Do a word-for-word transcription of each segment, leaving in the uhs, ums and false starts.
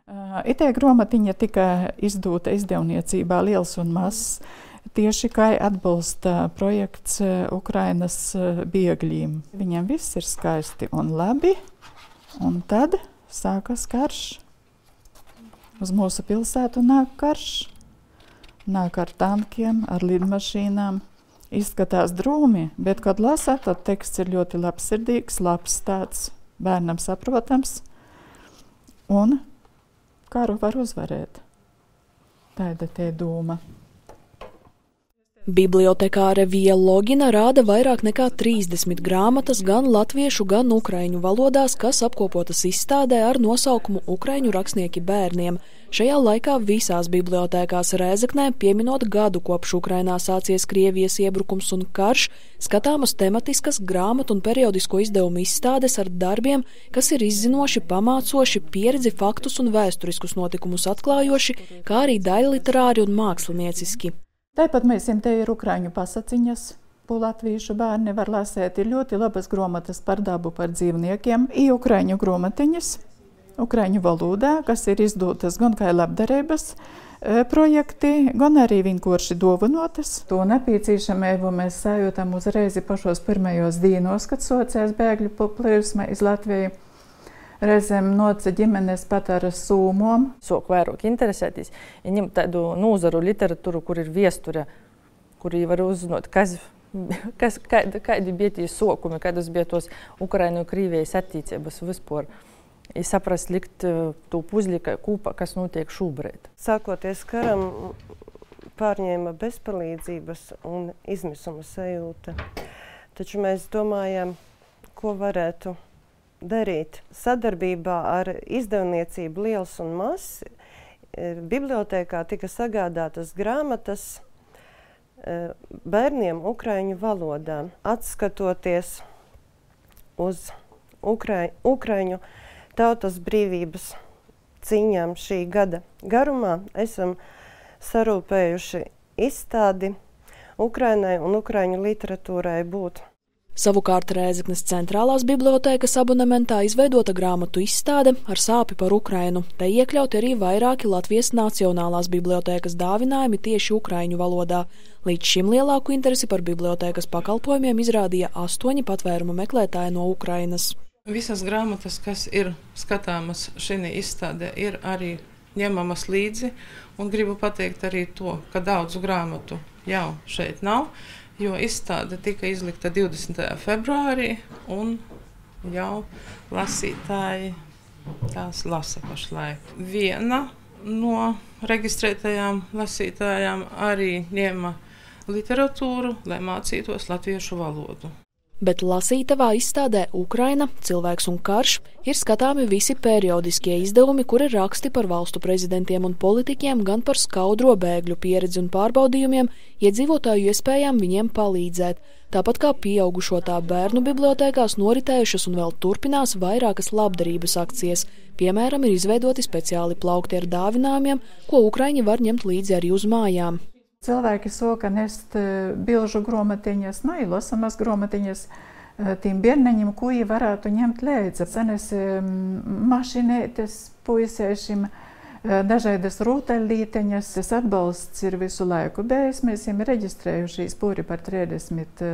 Itē gromatiņa tika izdota izdevniecībā Liels un Mazs, tieši kā atbalsta projekts Ukrainas bēgļiem. Viņiem viss ir skaisti un labi, un tad sākas karš. Uz mūsu pilsētu nāk karš, nāk ar tankiem, ar lidmašīnām. Izskatās drūmi, bet, kad lasa, tad teksts ir ļoti labsirdīgs, labs tāds, bērnam saprotams, un karu var uzvarēt. Tāda te doma. Bibliotekāre Vija Logina rāda vairāk nekā trīsdesmit grāmatas gan latviešu, gan ukraiņu valodās, kas apkopotas izstādē ar nosaukumu Ukraiņu rakstnieki bērniem. Šajā laikā visās bibliotēkās Rēzeknē, pieminot gadu kopš Ukrainā sācies Krievijas iebrukums un karš, skatāmas tematiskas grāmatu un periodisko izdevumu izstādes ar darbiem, kas ir izzinoši, pamācoši, pieredzi, faktus un vēsturiskus notikumus atklājoši, kā arī daļliterāri un mākslinieciski. Tāpat mēs jums te ir ukraiņu pasaciņas, ko latviešu bērni var lasēt. Ir ļoti labas grāmatas par dabu, par dzīvniekiem. Ir ukraiņu grāmatiņas, ukraiņu valodā, kas ir izdotas gan kā labdarības projekti, gan arī vienkārši dāvanotas. To nepieciešamību mēs sajūtam uzreiz pašos pirmajos dienos, kad sākās bēgļu plūsma iz Latviju. Reizēm noca ģimenes pat ar sūmām. Soku vairāk interesēties, ja ņemt tādu nūzaru literatūru, kur ir viesture, kur var uzzināt, kas, kas, kādi, kādi bija tie sokumi, kādas bija tos Ukrainu un Krievijas attīcības vispār. I saprast likt to puzli kūpā, kas notiek šobrīd. Sākoties karam, pārņēma bezpalīdzības un izmisuma sajūta. Taču mēs domājam, ko varētu darīt. Sadarbībā ar izdevniecību Liels un Mazs bibliotēkā tika sagādātas grāmatas bērniem ukraiņu valodā. Atskatoties uz Ukrai, Ukraiņu tautas brīvības cīņām šī gada garumā, esam sarūpējuši izstādi Ukrainai un ukraiņu literatūrai būt. Savukārt Rēzeknes centrālās bibliotēkas abonementā izveidota grāmatu izstāde ar sāpi par Ukrainu. Te iekļauti arī vairāki Latvijas Nacionālās bibliotēkas dāvinājumi tieši ukraiņu valodā. Līdz šim lielāku interesi par bibliotēkas pakalpojumiem izrādīja astoņi patvērumu meklētāji no Ukrainas. Visas grāmatas, kas ir skatāmas šī izstādē, ir arī ņemamas līdzi, un gribu pateikt arī to, ka daudzu grāmatu jau šeit nav, jo izstāde tika izlikta divdesmitajā februārī, un jau lasītāji tās lasa pašlaik. Viena no reģistrētajām lasītājām arī ņēma literatūru, lai mācītos latviešu valodu. Bet lasītavā izstādē Ukraina, cilvēks un karš ir skatāmi visi periodiskie izdevumi, kuri raksti par valstu prezidentiem un politiķiem, gan par skaudro bēgļu pieredzi un pārbaudījumiem, iedzīvotāju iespējām viņiem palīdzēt. Tāpat kā pieaugušo tā bērnu bibliotēkās noritējušas un vēl turpinās vairākas labdarības akcijas. Piemēram, ir izveidoti speciāli plaukti ar dāvinājumiem, ko ukraiņi var ņemt līdzi arī uz mājām. Cilvēki soka nest bilžu gromatiņas, nu, ilasamas gromatiņas tiem bērneņiem, ko viņi varētu ņemt līdzi. Cenes mašinētes puisēšiem, dažādas rūtaļlīteņas. Tas atbalsts ir visu laiku bijis. Mēs esam reģistrējušies pūri par trīsdesmit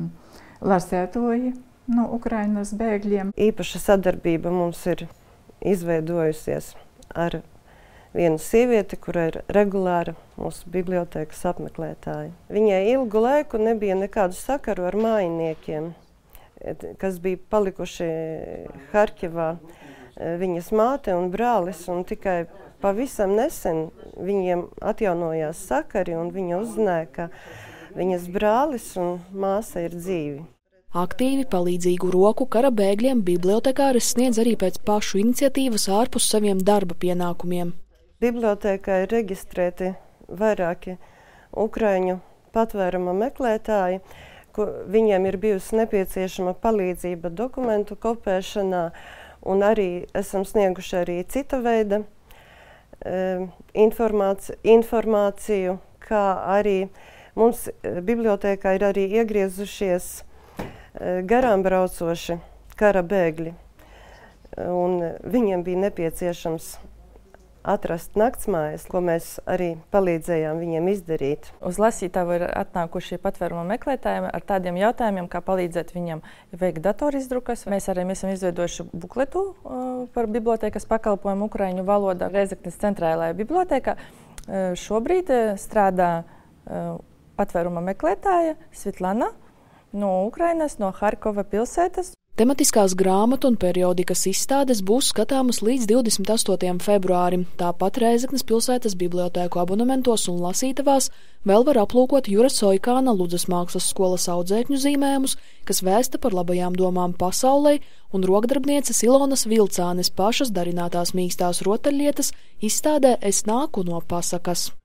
lasētoji no Ukrainas bēgļiem. Īpaša sadarbība mums ir izveidojusies ar viena sieviete, kura ir regulāra mūsu bibliotēkas apmeklētāja. Viņai ilgu laiku nebija nekādu sakaru ar mājiniekiem, kas bija palikuši Harkivā, viņas māte un brālis, un tikai pavisam nesen viņiem atjaunojās sakari, un viņa uzzināja, ka viņas brālis un māsa ir dzīvi. Aktīvi palīdzīgu roku kara bēgļiem bibliotekāres sniedz arī pēc pašu iniciatīvas ārpus saviem darba pienākumiem. Bibliotēkā ir reģistrēti vairāki ukraiņu patvēruma meklētāji, kur viņiem ir bijusi nepieciešama palīdzība dokumentu kopēšanā, un arī esam snieguši arī cita veida e, informāciju, informāciju, kā arī mums bibliotēkā ir arī iegriezušies e, garām braucoši kara bēgļi, un viņiem bija nepieciešams atrast naktsmājas, ko mēs arī palīdzējām viņiem izdarīt. Uz lasītāju ir atnākuši patvēruma meklētājiem ar tādiem jautājumiem, kā palīdzēt viņam veikt datorizrukas. Mēs arī esam izveidojuši bukletu uh, par bibliotēkas pakalpojumu ukraiņu valodā Rēzeknes centrālajā bibliotēkā. Uh, šobrīd uh, strādā uh, patvēruma meklētāja Svetlana no Ukrainas, no Harkova pilsētas. Tematiskās grāmatu un periodikas izstādes būs skatāmas līdz divdesmit astotajam februārim. Tāpat Rēzeknes pilsētas bibliotēku abonementos un lasītavās vēl var aplūkot Jura Soikāna Ludzas mākslas skolas audzēkņu zīmējumus, kas vēsta par labajām domām pasaulē, un rokdarbnieces Ilonas Vilcānes pašas darinātās mīkstās rotaļlietas izstādē Es nāku no pasakas.